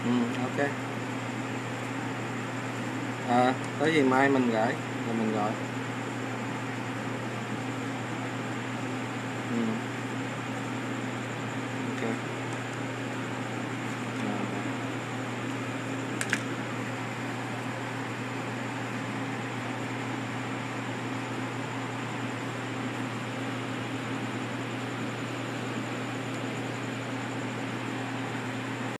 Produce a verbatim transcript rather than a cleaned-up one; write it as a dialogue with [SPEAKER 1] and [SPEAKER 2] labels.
[SPEAKER 1] Ừ, ok. À, có gì mai mình gửi rồi mình gọi. Ừ.